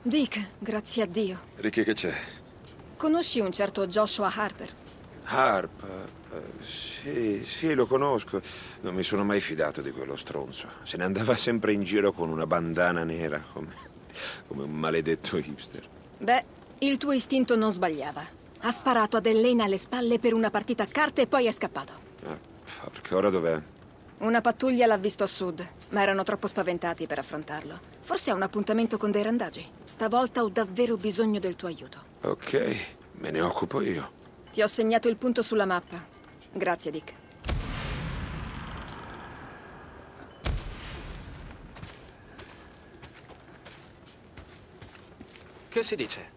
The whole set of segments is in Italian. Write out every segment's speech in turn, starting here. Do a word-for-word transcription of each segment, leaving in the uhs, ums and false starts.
Dick, grazie a Dio. Ricky, che c'è? Conosci un certo Joshua Harper? Harp? eh, sì, sì, lo conosco. Non mi sono mai fidato di quello stronzo. Se ne andava sempre in giro con una bandana nera, come, come un maledetto hipster. Beh, il tuo istinto non sbagliava. Ha sparato ad Elena alle spalle per una partita a carte e poi è scappato. Ah, perché ora dov'è? Una pattuglia l'ha visto a sud, ma erano troppo spaventati per affrontarlo. Forse ha un appuntamento con dei randagi. Stavolta ho davvero bisogno del tuo aiuto. Ok, me ne occupo io. Ti ho segnato il punto sulla mappa. Grazie, Dick. Che si dice?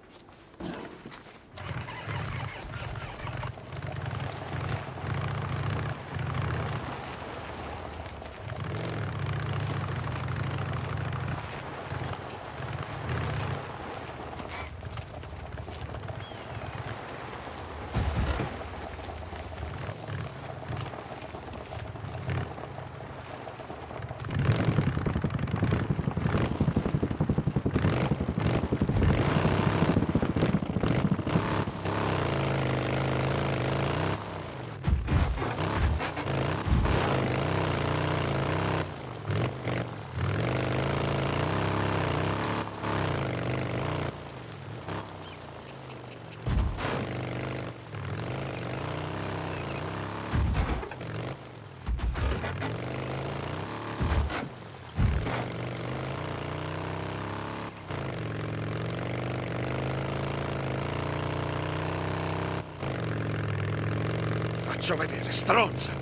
Faccio vedere, stronza!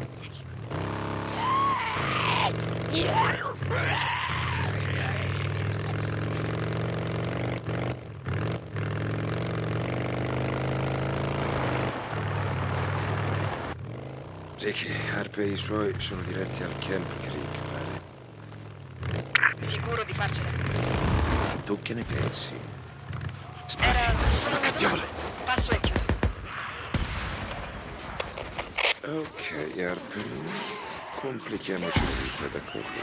Ricky, Harp e i suoi sono diretti al Camp Creek, pare. Sicuro di farcela? Tu che ne pensi? Era solo una Che diavolo? domanda. Passo e chiudo. Ok, Harp. Complichiamoci la vita, d'accordo?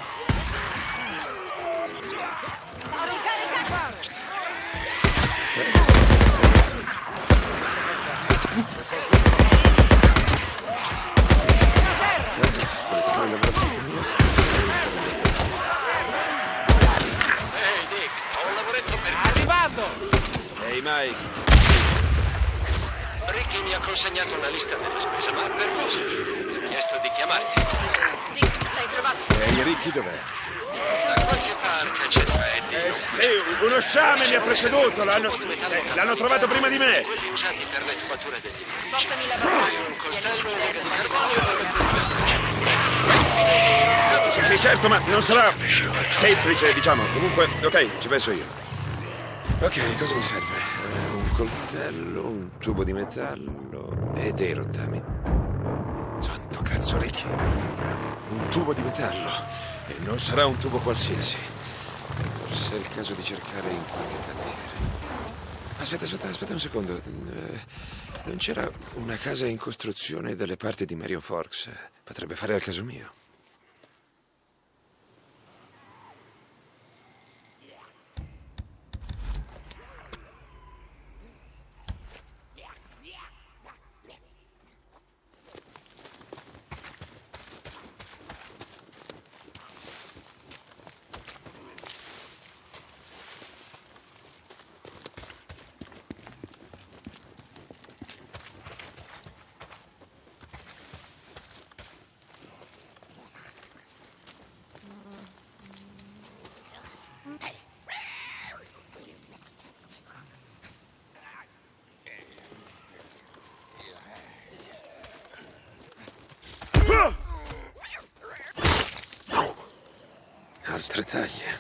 Ehi, Dick, ho un lavoretto per te. Arrivando! Ehi, Mike. Ricky mi ha consegnato una lista della spesa, ma per cosa? Mi ha chiesto di chiamarti. Dick, l'hai trovato? Ehi, Ricky, dov'è? Da qualche parte c'è tra Eddie e io. Sì, uno sciame mi ha preceduto, l'hanno, eh, l'hanno trovato prima di me. Quelli usati per le fatture degli edifici. Portami la bambina. Un coltello, una lega di carbonio. Sì, sì, certo, ma non sarà semplice, diciamo. Comunque, ok, ci penso io. Ok, cosa mi serve? Eh, un coltello, un tubo di metallo e dei rottami. Santo cazzo, Ricky. Un tubo di metallo. E non sarà un tubo qualsiasi. Forse è il caso di cercare in qualche cantiere. Aspetta, aspetta, aspetta un secondo. Eh, non c'era una casa in costruzione dalle parti di Marion Forks? Potrebbe fare al caso mio. Altre taglie.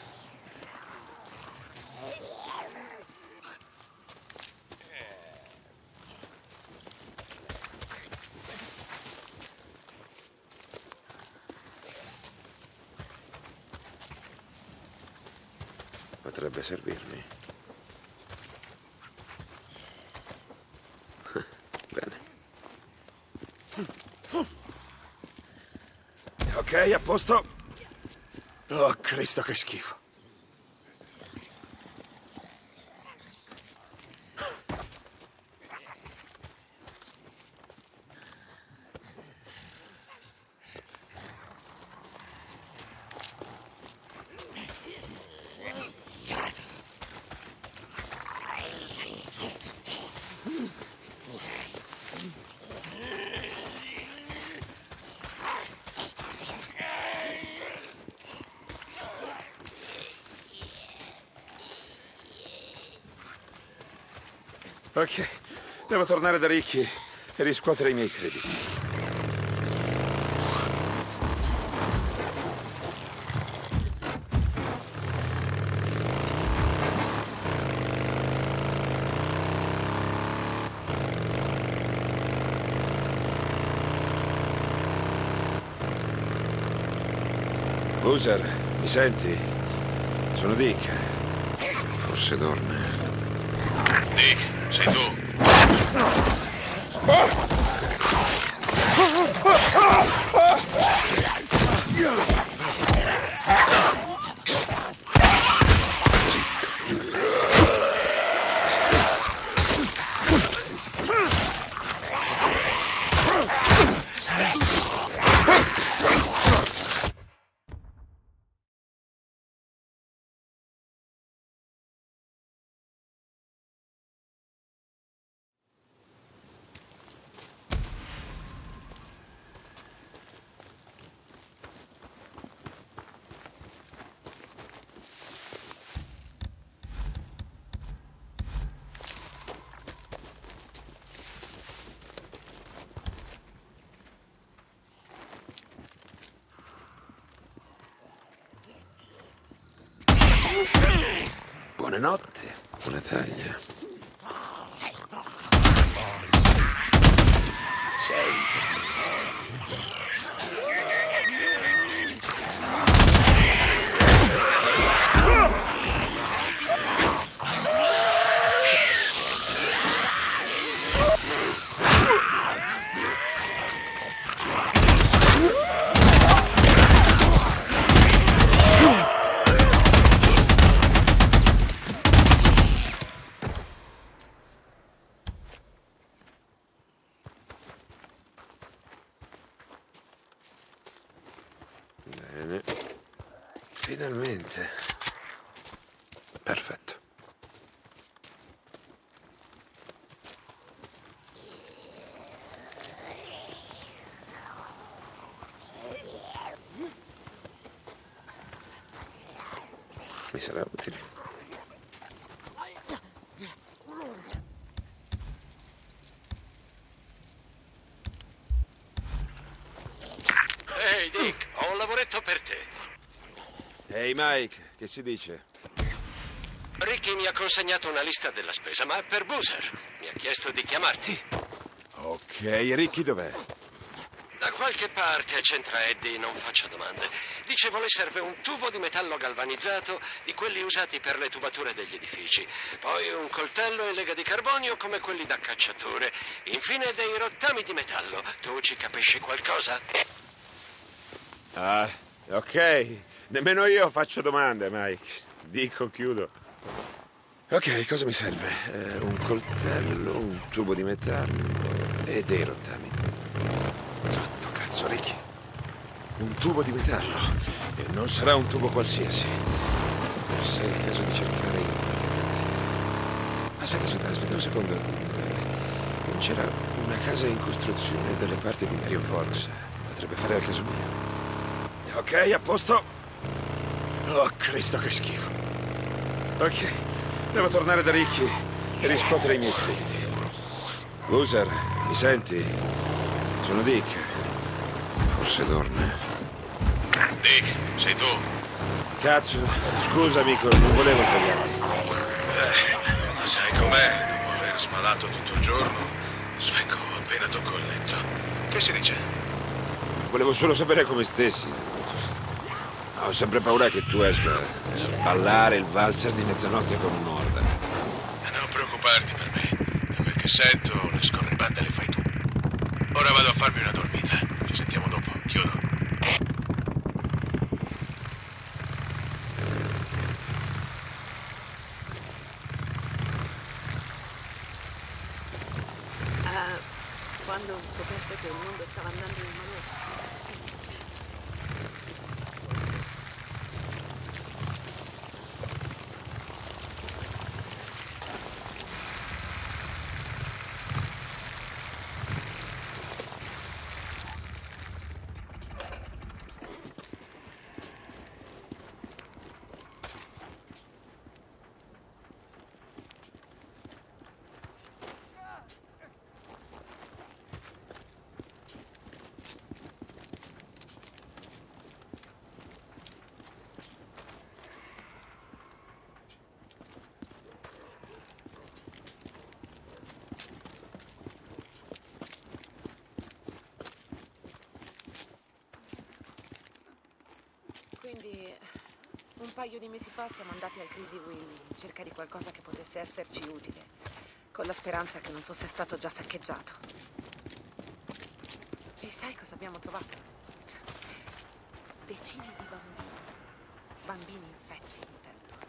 Potrebbe servirmi. Bene. Ok, a posto. Oh, Cristo, che schifo. Ok, devo tornare da Ricky e riscuotere i miei crediti. Boozer, mi senti? Sono Dick. Forse dorme. Dick, sei tu? Buonanotte, buona taglia. Bene. Finalmente. Perfetto. Mi sarà utile. Ehi, Dick, ho un lavoretto per te. Ehi, Mike, che si dice? Ricky mi ha consegnato una lista della spesa, ma è per Boozer. Mi ha chiesto di chiamarti. Ok, Ricky dov'è? Da qualche parte c'entra Eddie, non faccio domande. Dicevo, le serve un tubo di metallo galvanizzato, di quelli usati per le tubature degli edifici. Poi un coltello in lega di carbonio come quelli da cacciatore. Infine dei rottami di metallo. Tu ci capisci qualcosa? Ah, ok. Nemmeno io faccio domande, Mike. Dico, chiudo. Ok, cosa mi serve? Eh, un coltello, un tubo di metallo e dei rottami. Santo cazzo, Ricky. Un tubo di metallo. E non sarà un tubo qualsiasi. Forse è il caso di cercare in qualche parte. Aspetta, aspetta, aspetta un secondo. Eh, non c'era una casa in costruzione dalle parti di Marion Forks. Potrebbe fare al caso mio. Ok, a posto. Oh, Cristo, che schifo. Ok, devo tornare da Ricky e riscuotere i miei crediti. Boozer, mi senti? Sono Dick. Forse dorme. Dick, sei tu? Cazzo, scusa, amico, non volevo sbagliarti. Eh, sai com'è? Dopo aver spalato tutto il giorno, svengo appena tocco il letto. Che si dice? Volevo solo sapere come stessi. Ho sempre paura che tu esca a ballare il valzer di mezzanotte con un'orda. Non preoccuparti per me. Da quel che sento, le scorribande le fai tu. Ora vado a farmi una dormita. Ci sentiamo dopo. Chiudo. Uh, quando ho scoperto che il mondo stava andando in malore. Un paio di mesi fa siamo andati al Crazy Willy in cerca di qualcosa che potesse esserci utile, con la speranza che non fosse stato già saccheggiato. E sai cosa abbiamo trovato? Decine di bambini. Bambini infetti, intendo.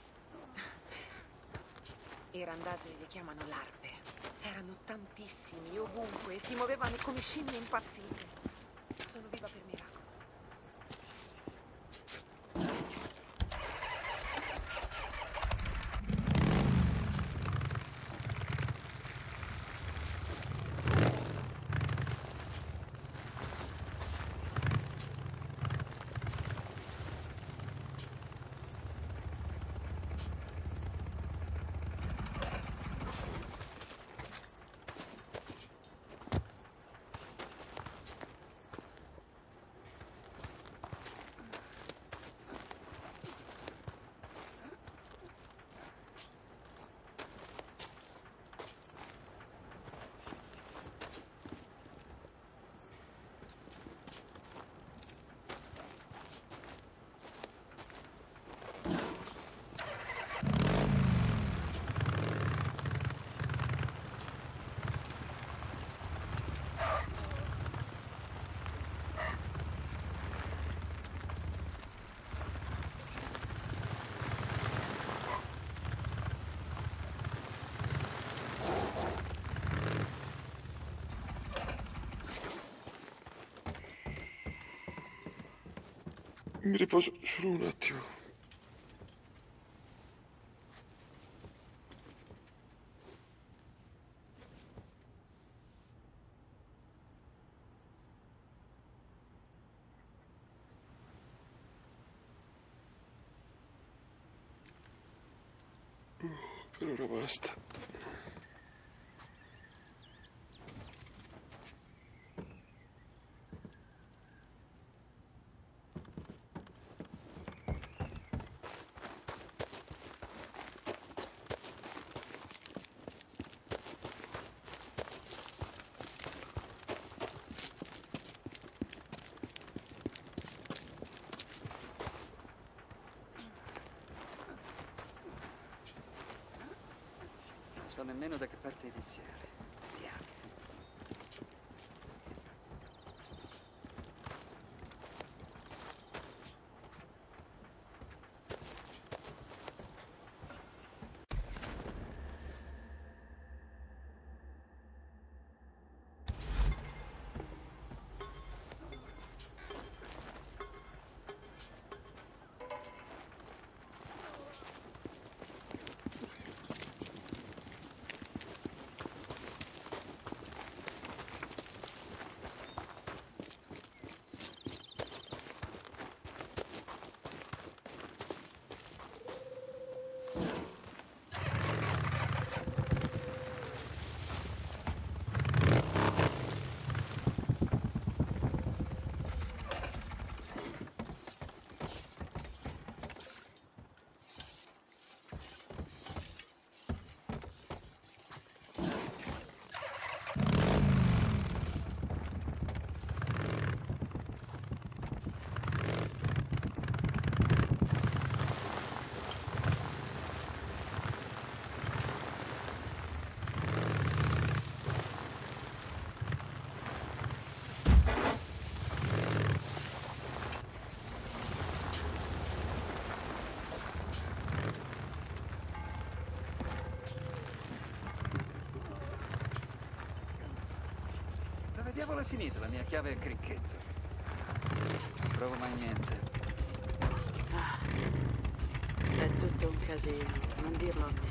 I randagi li chiamano larve. Erano tantissimi, ovunque, e si muovevano come scimmie impazzite. Sono viva per miracolo. Mi riposo solo un attimo. Oh, per ora basta. Non so nemmeno da che parte iniziare. Diavolo. Dove diavolo è finita la mia chiave a cricchetto? Non trovo mai niente. Ah, è tutto un casino, non dirlo a me.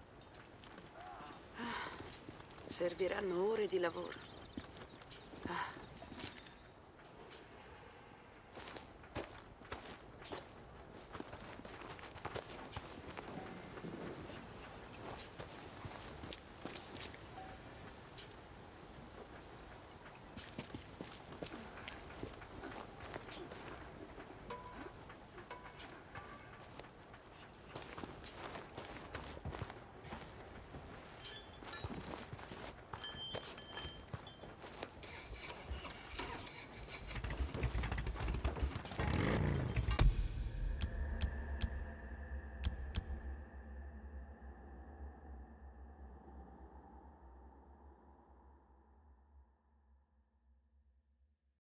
Ah, serviranno ore di lavoro. Ah.